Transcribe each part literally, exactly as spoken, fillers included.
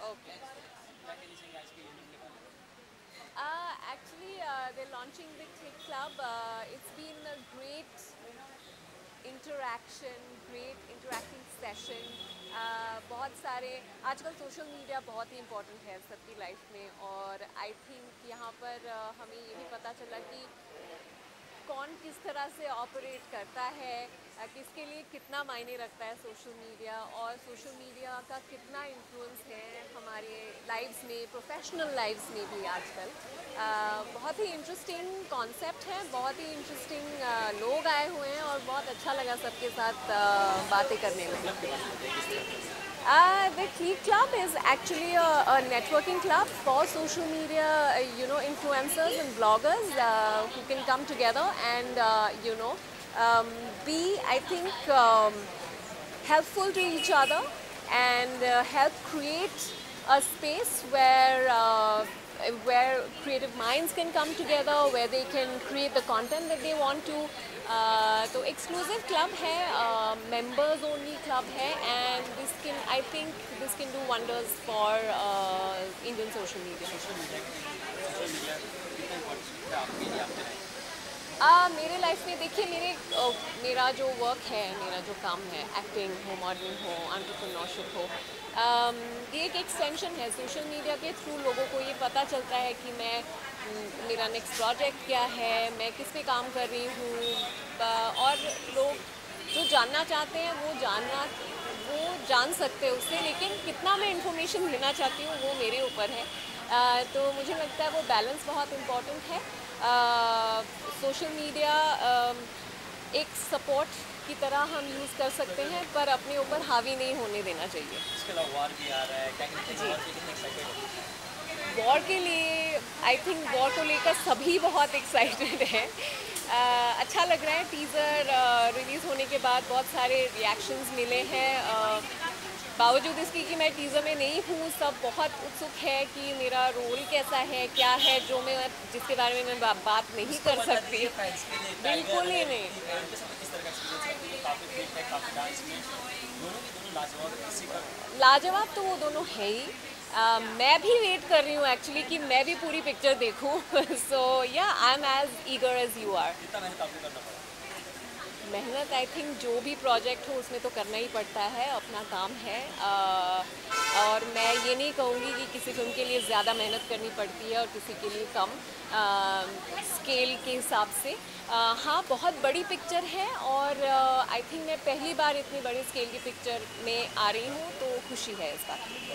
Okay. Uh, actually, uh, they're launching the Click Club. Uh, it's been a great interaction, great interacting session. uh, बहुत सारे आजकल social media बहुत ही important है सबकी life में, और आई थिंक यहाँ पर uh, हमें ये भी पता चला कि कौन किस तरह से ऑपरेट करता है, uh, किसके लिए कितना मायने रखता है सोशल मीडिया, और सोशल मीडिया का कितना इन्फ्लुएंस है हमारे लाइव्स में, प्रोफेशनल लाइव्स में भी आजकल। uh, बहुत ही इंटरेस्टिंग कॉन्सेप्ट है, बहुत ही इंटरेस्टिंग uh, लोग आए हुए हैं, और बहुत अच्छा लगा सबके साथ uh, बातें करने में। Uh, the Click Club is actually a, a networking club for social media, uh, you know, influencers and bloggers uh, who can come together and, uh, you know, um, be, I think, um, helpful to each other and uh, help create a space where uh, where creative minds can come together, where they can create the content that they want to. Uh, तो exclusive club है, uh, members only club है, and this can, I think this can do wonders for uh, Indian social media. uh, मेरे life में देखिए, मेरे uh, मेरा जो work है, मेरा जो काम है, एक्टिंग हो, मॉडलिंग हो, एंटरप्रेन्योरशिप हो, um, ये एक एक्सटेंशन है। सोशल मीडिया के थ्रू लोगों को ये पता चलता है कि मैं मेरा नेक्स्ट प्रोजेक्ट क्या है, मैं किस पे काम कर रही हूँ, और लोग जो जानना चाहते हैं वो जानना वो जान सकते हैं उससे, लेकिन कितना मैं इन्फॉर्मेशन लेना चाहती हूँ वो मेरे ऊपर है। आ, तो मुझे लगता है वो बैलेंस बहुत इम्पॉर्टेंट है। सोशल मीडिया एक सपोर्ट की तरह हम यूज़ कर सकते हैं, पर अपने ऊपर हावी नहीं होने देना चाहिए। इसके अलावा वॉर भी आ रहा है, कितने एक्साइटेड हो? वॉर के लिए आई थिंक वॉर को लेकर सभी बहुत एक्साइटेड हैं। uh, अच्छा लग रहा है। टीज़र रिलीज़ होने के बाद बहुत सारे रिएक्शंस मिले हैं। uh, बावजूद इसकी कि मैं टीज़र में नहीं हूँ, सब बहुत उत्सुक है कि मेरा रोल कैसा है, क्या है, जो मैं जिसके बारे में मैं बात नहीं कर सकती। बिल्कुल ही नहीं। लाजवाब तो वो दोनों है ही। Uh, मैं भी वेट कर रही हूँ एक्चुअली कि मैं भी पूरी पिक्चर देखूँ। सो या I am as eager as you are. मेहनत आई थिंक जो भी प्रोजेक्ट हो उसमें तो करना ही पड़ता है, अपना काम है। uh, और मैं ये नहीं कहूँगी कि किसी फिल्म के लिए ज़्यादा मेहनत करनी पड़ती है और किसी के लिए कम, uh, स्केल के हिसाब से। uh, हाँ, बहुत बड़ी पिक्चर है, और आई uh, थिंक मैं पहली बार इतनी बड़ी स्केल की पिक्चर में आ रही हूँ, तो खुशी है इस बात की।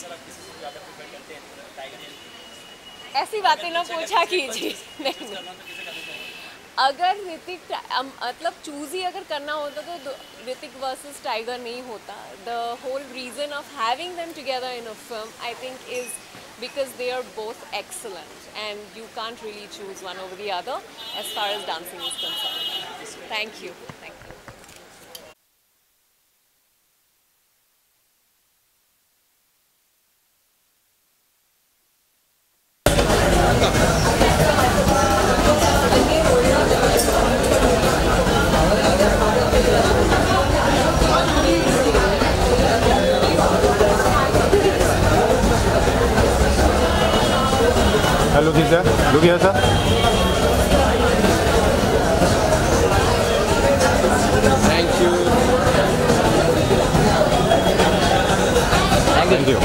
ऐसी बातें ना पूछा कीजिए। नहीं, अगर ऋतिक मतलब चूज़ ही अगर करना होता तो ऋतिक वर्सेस टाइगर नहीं होता। The whole reason of having them together in a film I think is because they are both excellent and you can't really choose one over the other as far as dancing is concerned. Thank you. Thank you. Look here, look here, sir. Thank you. Thank you.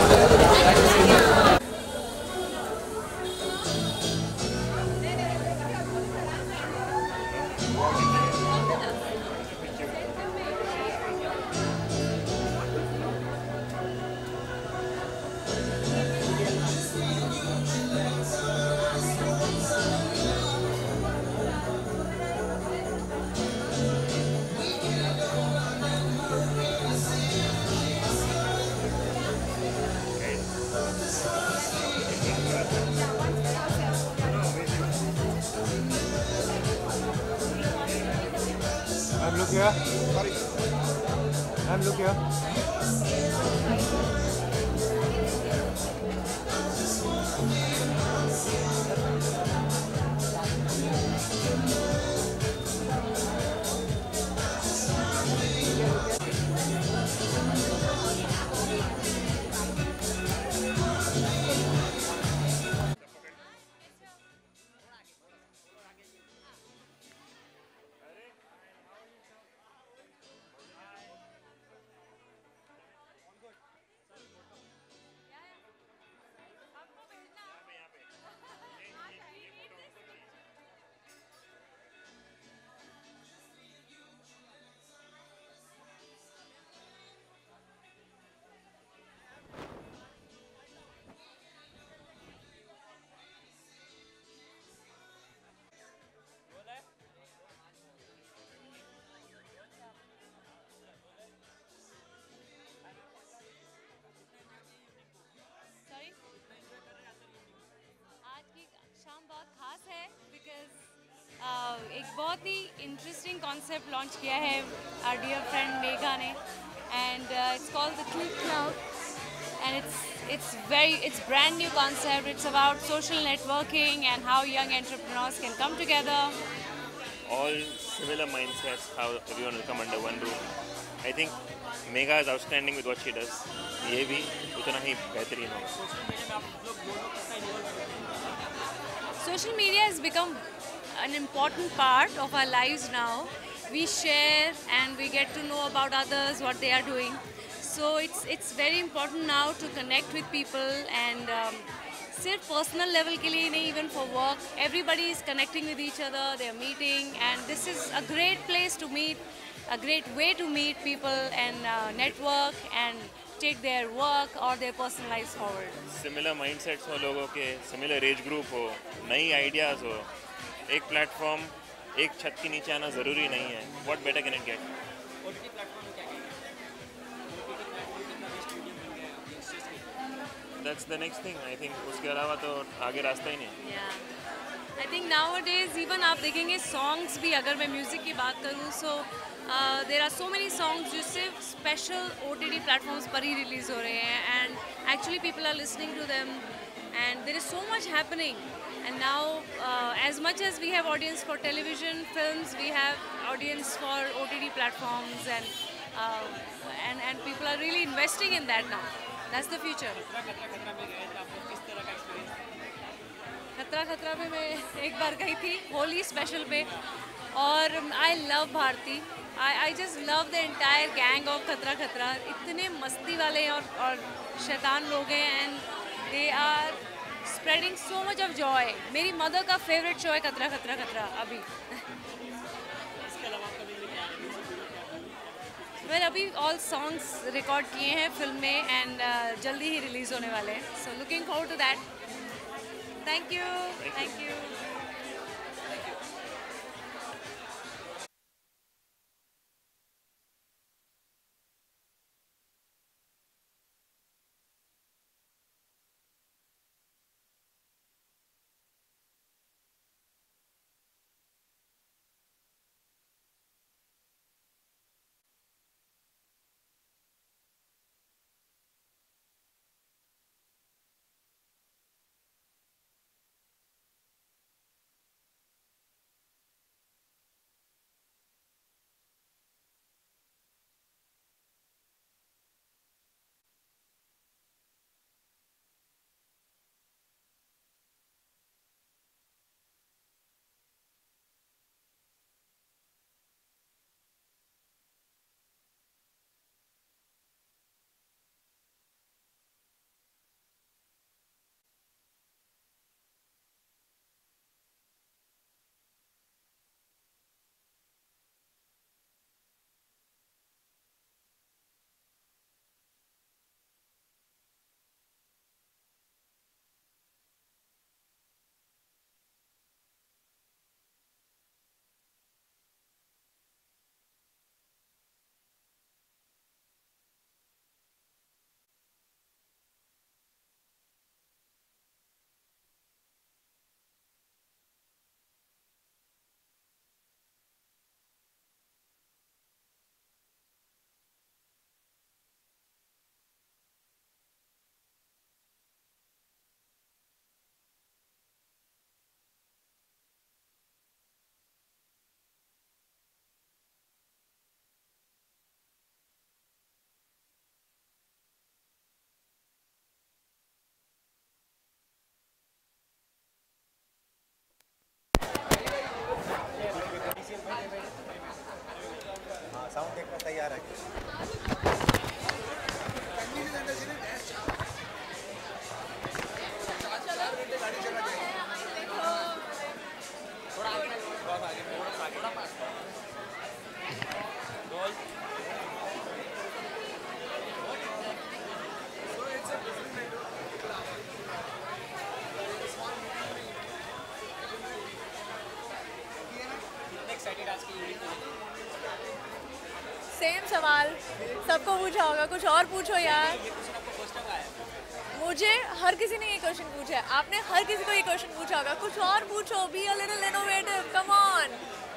Look here. And look here. बहुत ही interesting concept launch किया है are dear friend Megha ने and it's called the truth cloud and it's it's very it's brand new concept. It's about social networking and how young entrepreneurs can come together. All similar mindsets, how everyone will come under one roof. I think Megha is outstanding with what she does. ये भी उतना ही बेहतरीन होगा. Social media has become an important part of our lives now. We share and we get to know about others, what they are doing. So it's it's very important now to connect with people and um, सिर्फ personal level के लिए नहीं, even for work, everybody is connecting with each other, they are meeting and this is a great place to meet, a great way to meet people and network and take their work और their personal life forward. Similar mindsets हो लोगों के, similar age group हो, नई ideas हो, एक platform एक छत के नीचे आना ज़रूरी नहीं है. What better can it get? That's the next thing. I think उसके अलावा तो आगे रास्ता ही नहीं. Yeah. I think nowadays even आप देखेंगे songs भी, अगर मैं म्यूज़िक की बात करूँ, so uh, there are so many songs जो सिर्फ special O T T platforms पर ही रिलीज़ हो रहे हैं and actually people are listening to them and there is so much happening. And now uh, as much as we have audience for television, films, we have audience for O T T platforms and uh, and and people are really investing in that now. That's the future. खतरा खतरा में मैं एक बार गई थी Holi special पे और I love Bharti. I I just love the entire gang of Khatra Khatra. इतने मस्ती वाले और और शैतान लोग हैं and they are spreading so much of joy. मेरी मदर का फेवरेट शो है खतरा खतरा खतरा अभी. वेल अभी ऑल सॉन्ग्स रिकॉर्ड किए हैं फिल्म में एंड uh, जल्दी ही रिलीज़ होने वाले हैं. So looking forward to that. Thank you thank you. Sound देखना तैयार है. सेम सवाल सबको पूछा होगा, कुछ और पूछो यार. मुझे हर किसी ने ये क्वेश्चन पूछा है, आपने हर किसी को ये क्वेश्चन पूछा होगा. कुछ और पूछो, be a little innovative, come on.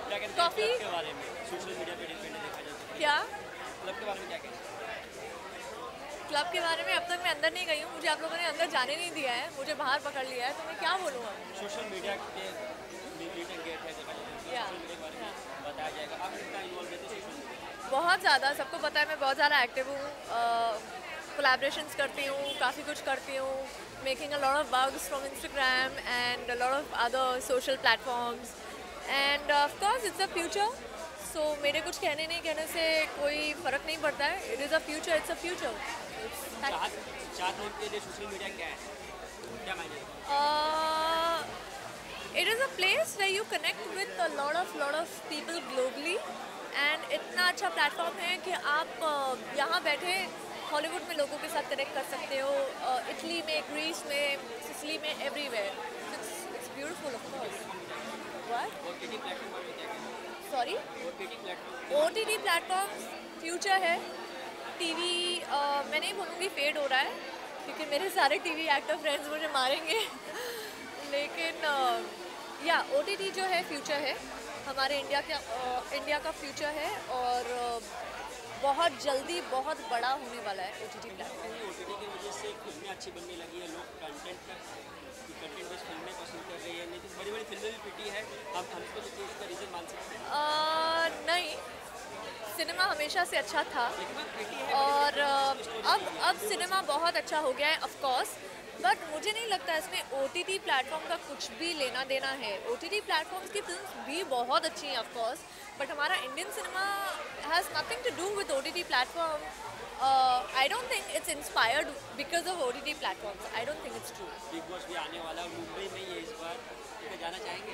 क्या कहते हैं Coffee? क्लब के बारे में सोशल मीडिया पे डिपेंड देखा जाए तो क्या क्लब के बारे में क्या कहते हैं क्लब के बारे में अब तक मैं अंदर नहीं गई हूँ, मुझे आप लोगों ने अंदर जाने नहीं दिया है, मुझे बाहर पकड़ लिया है, तो मैं क्या बोलूँ अब? सोशल मीडिया के मीट एंड गेट है देखा जाए तो या, सोशल मीडिया के बारे में बताया जाएगा आप कितना इन्वॉल्व रहते हैं सोशल मीडिया बहुत ज़्यादा, सबको पता है मैं बहुत ज़्यादा एक्टिव हूँ, कोलैबोरेशंस करती हूँ, काफ़ी कुछ करती हूँ, making a lot of bugs from Instagram and a lot of other social platforms and of course it's a future, so मेरे कुछ कहने नहीं कहने से कोई फ़र्क नहीं पड़ता है, it is a future, it's a future. चाहत चाहत लोग के लिए सोशल मीडिया क्या है क्या मायने रखता Uh, it is a place where you connect with a lot of lot of people globally and इतना अच्छा प्लेटफॉर्म है कि आप uh, यहाँ बैठे हॉलीवुड में लोगों के साथ कनेक्ट कर सकते हो, इटली में, ग्रीस में, सिसली में, everywhere. It's beautiful of course. What है ओटीटी प्लेटफॉर्म पर क्या कहते हैं sorry OTT platform O T T platforms future है. टीवी मैं नहीं बोलूँगी फेड हो रहा है क्योंकि मेरे सारे टीवी एक्टर फ्रेंड्स मुझे मारेंगे लेकिन या ओ टी टी जो है फ्यूचर है, हमारे इंडिया का इंडिया का फ्यूचर है और uh, बहुत जल्दी बहुत बड़ा होने वाला है O T T platform. OTT की वजह से फिल्में अच्छी बनने लगी है, लोग कंटेंट कंटेंट बेस्ड फिल्में पसंद कर रही है, लेकिन बड़ी बड़ी फिल्में भी पिटी है, हम हम इसको किसी इसका रीज़न मान सकते हैं नहीं, सिनेमा हमेशा से अच्छा था लेकिन वो पिटी है और uh, अब अब सिनेमा बहुत अच्छा हो गया है ऑफ कोर्स, बट मुझे नहीं लगता इसमें ओ टी टी प्लेटफॉर्म का कुछ भी लेना देना है. ओ टी टी प्लेटफॉर्म्स की फिल्म्स भी बहुत अच्छी हैं ऑफ कोर्स, बट हमारा Indian cinema has nothing to do with O T T platform. I don't think it's inspired because of O T T platforms. I don't think it's true. Bigg Boss भी आने वाला है, मुंबई में ही है इस बार, तो जाना चाहेंगे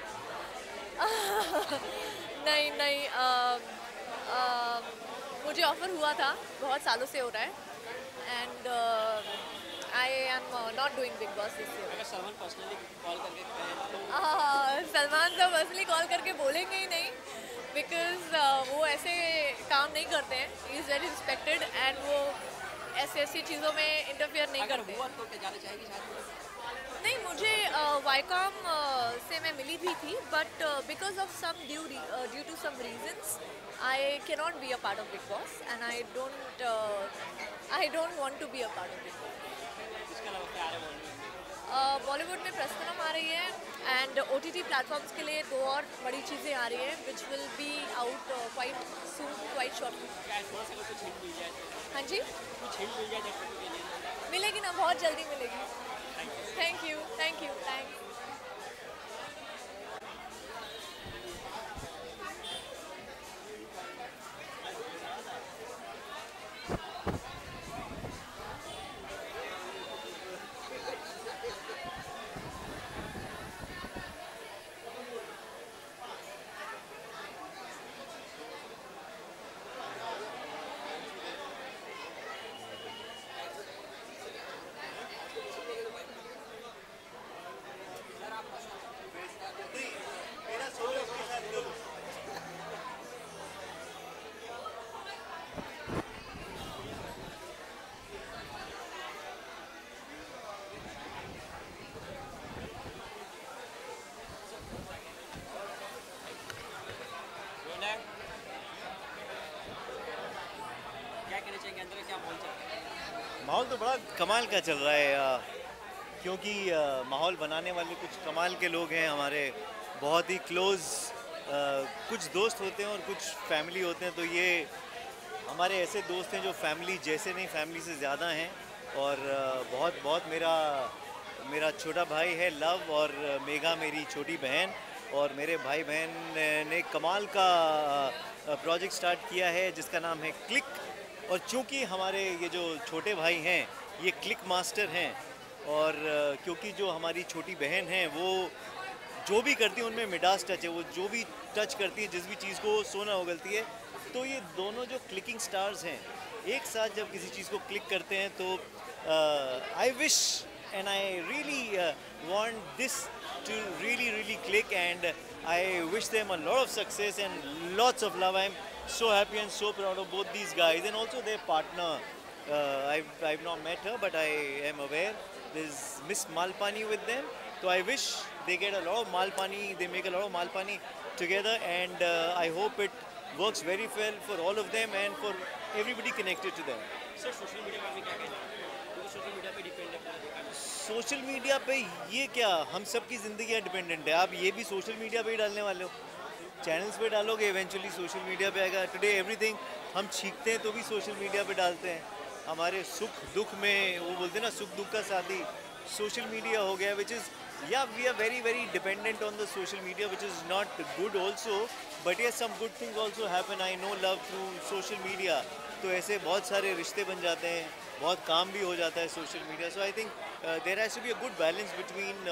नहीं नहीं uh, uh, मुझे ऑफ़र हुआ था, बहुत सालों से हो रहा है and I am not doing Bigg Boss this year. अगर सलमान पर्सनली कॉल करके कहें तो सलमान तो पर्सनली कॉल करके बोलेंगे ही नहीं बिकॉज uh, वो ऐसे काम नहीं करते हैं. He is very respected and वो ऐसी ऐसी चीज़ों में इंटरफेयर नहीं अगर करते. हुआ तो क्या जाना चाहेंगे साथ में नहीं, मुझे वाईकॉम से मैं मिली भी थी but because of some due due to some reasons I can not be a part of Bigg Boss and I don't I don't want to be a part of Bigg Boss. इसके अलावा क्या आ रहा है बॉलीवुड में बॉलीवुड में प्रस्तनम आ रही है and O T T platforms के लिए दो और बड़ी चीज़ें आ रही हैं which will be out quite soon, quite shortly. क्या थोड़ा सा अगर कुछ हिंट मिल जाए तो हाँ जी, कुछ हिंट मिल जाए दर्शकों के लिए मिलेगी ना, बहुत जल्दी मिलेगी. Thank you thank you thanks. बोला है क्या कहना चाहेंगे अंदर क्या माहौल चल रहा है माहौल तो बड़ा कमाल का चल रहा है अ, क्योंकि अ, माहौल बनाने वाले कुछ कमाल के लोग हैं हमारे, बहुत ही क्लोज. कुछ दोस्त होते हैं और कुछ फैमिली होते हैं, तो ये हमारे ऐसे दोस्त हैं जो फैमिली जैसे नहीं, फैमिली से ज़्यादा हैं. और अ, बहुत बहुत मेरा मेरा छोटा भाई है लव और मेघा मेरी छोटी बहन, और मेरे भाई बहन ने कमाल का प्रोजेक्ट स्टार्ट किया है जिसका नाम है क्लिक. और चूँकि हमारे ये जो छोटे भाई हैं ये क्लिक मास्टर हैं, और अ, क्योंकि जो हमारी छोटी बहन है वो जो भी करती है उनमें मिडास टच है, वो जो भी टच करती है, जिस भी चीज़ को सोना उगलती है. तो ये दोनों जो क्लिकिंग स्टार्स हैं एक साथ जब किसी चीज़ को क्लिक करते हैं तो I wish and I really want this to really really click, and I wish them a lot of success and lots of love. I'm so happy and so proud of both these guys and also their partner. Uh, I've, I've not met her but I am aware there's Miss Malpani with them, तो I wish they get a lot of Malpani, they make a lot of Malpani together, and I hope it works very well for all of them and for everybody connected to them. Sir social media पर भी क्या कहना है, क्योंकि social media पे depend है पूरा देखा जाए। सोशल मीडिया पे ये क्या, हम सब की ज़िंदगी डिपेंडेंट है। आप ये भी सोशल मीडिया पे ही डालने वाले हो, चैनल्स पे डालोगे, इवेंचुअली सोशल मीडिया पे आएगा। टुडे एवरीथिंग हम सीखते हैं तो भी सोशल मीडिया पे डालते हैं। हमारे सुख दुख में, वो बोलते हैं ना, सुख दुख का साथी सोशल मीडिया हो गया, which is yeah we are very very dependent on the social media, which is not good also, but ये some good things also happen. I know love through social media, तो ऐसे बहुत सारे रिश्ते बन जाते हैं, बहुत काम भी हो जाता है social media. So I think there has to be a good balance between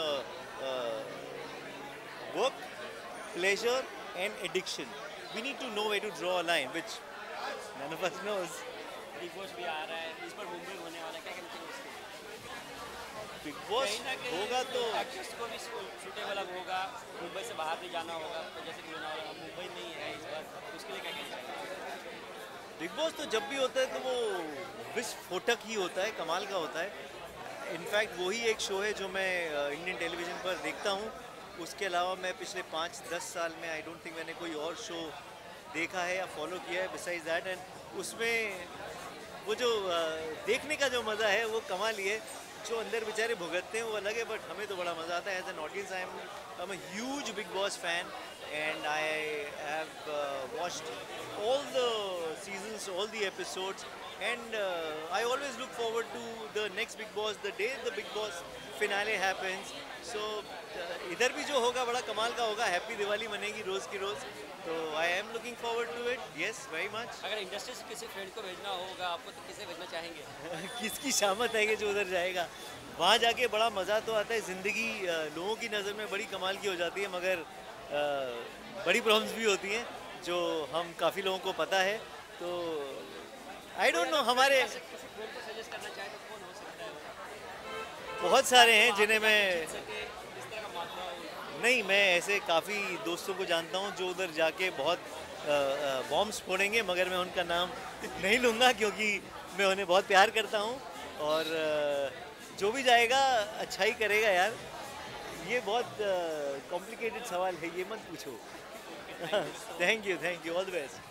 work, pleasure and addiction. We need to know where to draw a line, which none of us knows. Bigg Boss भी आ रहा है, इस पर मुंबई होने वाला है, क्या कहते हैं उसके? बिग बॉस होगा तो एक्ट्रेस को भी सूटेबल अब होगा, मुंबई से बाहर नहीं जाना होगा, तो जैसे कि होना वाला मुंबई नहीं है इस बार, तो उसके लिए क्या कहना है? बिग बॉस तो जब भी होता है तो वो विस्फोटक ही होता है, कमाल का होता है। इनफैक्ट वही एक शो है जो मैं इंडियन टेलीविज़न पर देखता हूँ। उसके अलावा मैं पिछले पाँच दस साल में आई डोंट थिंक मैंने कोई और शो देखा है या फॉलो किया है बिसाइड्स दैट। एंड उसमें वो जो देखने का जो मज़ा है वो कमाल ही है। जो अंदर बेचारे भुगतते हैं वो अलग है, बट हमें तो बड़ा मज़ा आता है। As an audience I am I am a huge Bigg Boss fan, and I have watched all the seasons, all the episodes, and I always look forward to the next Bigg Boss, the day the Bigg Boss finale happens. So इधर भी जो होगा बड़ा कमाल का होगा, happy Diwali मनेगी रोज़ की रोज़, तो I am looking forward to it, yes very much. अगर इंडस्ट्री से किसी फ्रेंड को भेजना होगा आपको, तो किसे भेजना चाहेंगे? किसकी शामत है कि जो उधर जाएगा, वहाँ जाके बड़ा मज़ा तो आता है। ज़िंदगी लोगों की नज़र में बड़ी कमाल की हो जाती है, मगर आ, बड़ी प्रॉब्लम्स भी होती हैं जो हम काफ़ी लोगों को पता है। तो आई डोंट नो, हमारे किसी फ्रेंड को सजेस्ट करना चाहे तो कौन हो सकता है? बहुत सारे हैं जिन्हें मैं इस तरह का मात्रा हो। नहीं, मैं ऐसे काफ़ी दोस्तों को जानता हूँ जो उधर जाके बहुत बॉम्ब्स फोड़ेंगे, मगर मैं उनका नाम नहीं लूँगा क्योंकि मैं उन्हें बहुत प्यार करता हूँ। और uh, जो भी जाएगा अच्छा ही करेगा यार। ये बहुत कॉम्प्लिकेटेड सवाल है, ये मत पूछो। Thank you, thank you, all the best.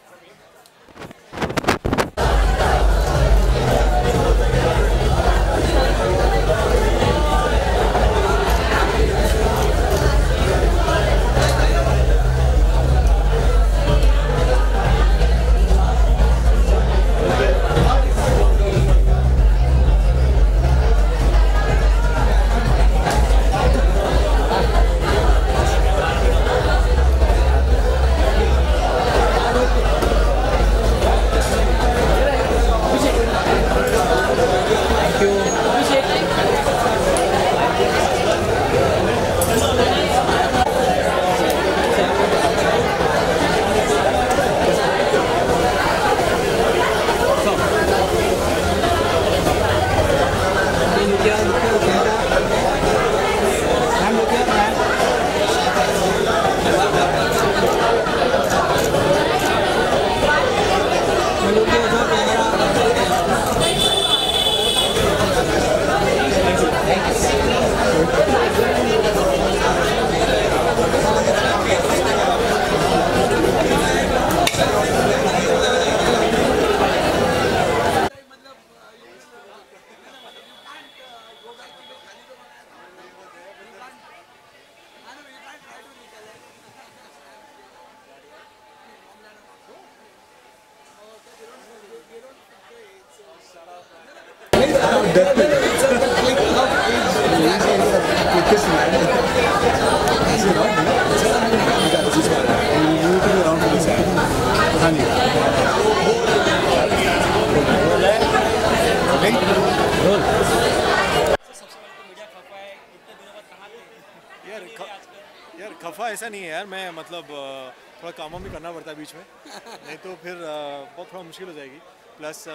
यार खफा ऐसा नहीं है यार, मैं मतलब थोड़ा काम भी करना पड़ता है बीच में, नहीं तो फिर बहुत थोड़ा मुश्किल हो जाएगी। Plus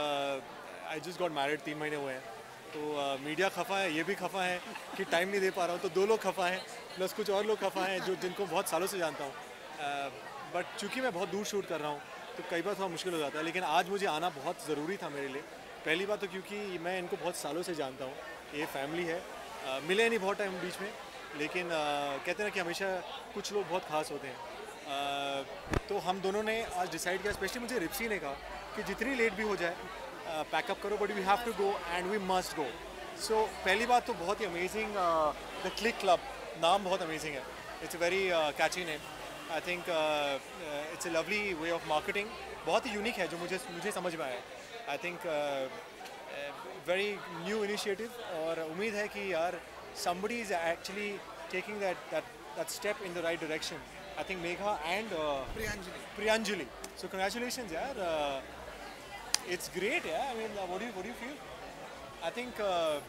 I just got married, तीन महीने हुए हैं, तो मीडिया खफा है, ये भी खफा है कि टाइम नहीं दे पा रहा हूँ, तो दो लोग खफा हैं, प्लस कुछ और लोग खफा हैं जो जिनको बहुत सालों से जानता हूँ। बट चूँकि मैं बहुत दूर शूट कर रहा हूँ तो कई बार थोड़ा मुश्किल हो जाता है, लेकिन आज मुझे आना बहुत ज़रूरी था मेरे लिए। पहली बात तो क्योंकि मैं इनको बहुत सालों से जानता हूँ, ये फैमिली है, आ, मिले नहीं बहुत टाइम बीच में, लेकिन uh, कहते हैं ना कि हमेशा कुछ लोग बहुत खास होते हैं. uh, तो हम दोनों ने आज डिसाइड किया, स्पेशली मुझे रिप्सी ने कहा कि जितनी लेट भी हो जाए पैकअप uh, करो, but we have to go and we must go. So पहली बात तो बहुत ही अमेजिंग, द क्लिक क्लब, नाम बहुत अमेजिंग है. It's a very catchy name. I think it's a lovely way of marketing, बहुत ही यूनिक है जो मुझे मुझे समझ में आया. I think very new initiative, और उम्मीद है कि यार somebody is actually taking that that that step in the right direction. I think Megha and uh, Priyanjali. Priyanjali. So congratulations, yaar. Uh, it's great, yeah. I mean, uh, what do you what do you feel? I think uh,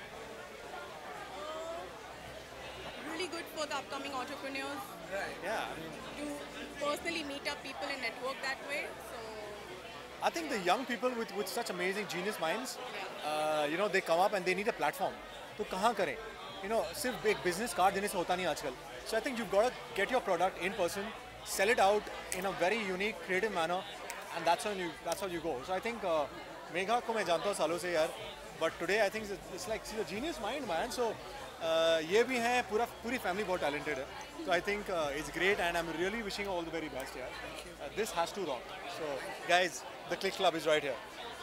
really good for the upcoming entrepreneurs Right. yeah. I mean, to personally meet up people and network that way. So I think the young people with with such amazing genius minds, uh, you know, they come up and they need a platform. तो कहाँ करें? You know, सिर्फ एक business card देने से होता नहीं आजकल. So I think you've got to get your product in person, sell it out in a very unique, creative manner, and that's how you that's how you go. So I think uh, Megha को मैं जानता हूँ सालों से यार, but today I think it's, it's like she's a genius mind, man. So uh, ये भी है, पूरा पूरी family बहुत talented है. So I think uh, it's great, and I'm really wishing her all the very best, यार. Uh, this has to rock. So guys, the Click Club is right here.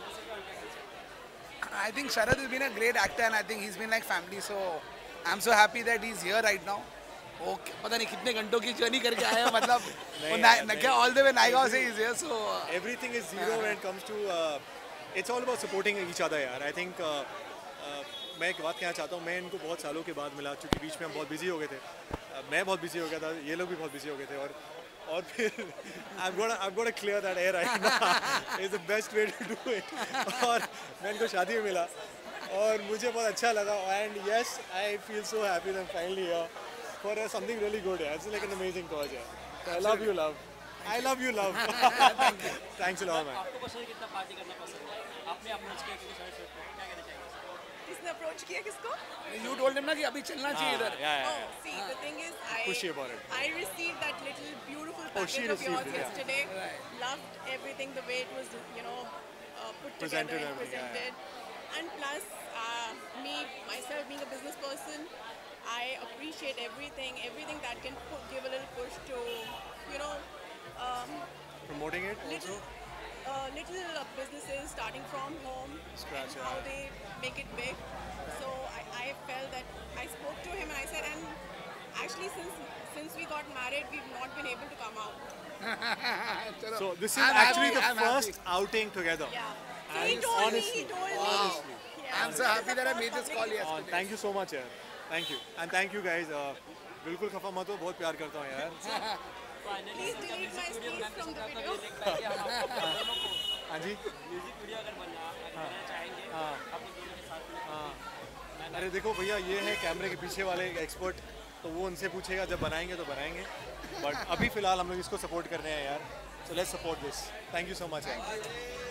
I think Sharad has been a great actor and I think he's been like family, so I'm so happy that he's here right now. Okay, पता नहीं कितने घंटों की journey करके आया, मतलब वो ना, ना क्या all the way नायगांव से he's here, so uh, everything is zero when it comes to uh, it's all about supporting each other, यार. I think uh, uh, मैं एक बात कहना चाहता हूँ, मैं इनको बहुत सालों के बाद मिला, क्योंकि बीच में हम बहुत बिजी हो गए थे. uh, मैं बहुत बिजी हो गया था, ये लोग भी बहुत बिजी हो गए थे, और और फिर I've got to, I've got to clear that air right now. It's the best way to do it. और मैं इनको शादी में मिला और मुझे बहुत अच्छा लगा, and yes, I feel so happy that I'm finally here for uh, something really good. Yeah. It's like an amazing cause. Yeah. I love you, love. I love you, love. thank you. Thanks a lot, man. आपको personally कितना party करना पसंद है? आपने approach किया क्योंकि सारे क्या कहना चाहिए? किसने approach किया किसको? You told him ना कि अभी चलना चाहिए इधर. Yeah, yeah. Oh, see, the thing is, I Pushy about it. I received that little beautiful Oh, she package of received yours it, yeah. yesterday. Right. Loved everything, the way it was, you know, uh, put Presented together and everything, yeah, presented. And plus, uh, me myself being a business person, I appreciate everything, everything that can put, give a little push to, you know, um, Promoting it little, also. uh, little uh, businesses starting from home Scratch, and how yeah. they make it big. So I, I felt that I spoke to him and I said, and actually since since we got married, we've not been able to come out. चलो. So this is I'm actually happy, the I'm first happy. outing together. Yeah. So And he told honestly, me, he told honestly. me. Yeah. I'm so happy that I made this call Oh, yesterday. thank you so much, यार. Thank you. And thank you guys. Uh, बिल्कुल खफा मत हो, बहुत प्यार करता हूँ यार. Finally Please delete my video space बनाने from से the पहले video. देख पाएंगे हम आपको दोनों को हाँ जी. म्यूजिक वीडियो अगर बना अगर बनाना चाहेंगे हाँ. आप लोग दोनों के साथ में हाँ. अरे देखो भैया, ये है कैमरे के पीछे वाले एक्सपर्ट, तो वो उनसे पूछेगा, जब बनाएंगे तो बनाएंगे. बट अभी फिलहाल हम लोग इसको सपोर्ट कर रहे हैं यार. So let's support this. Thank you so much यार.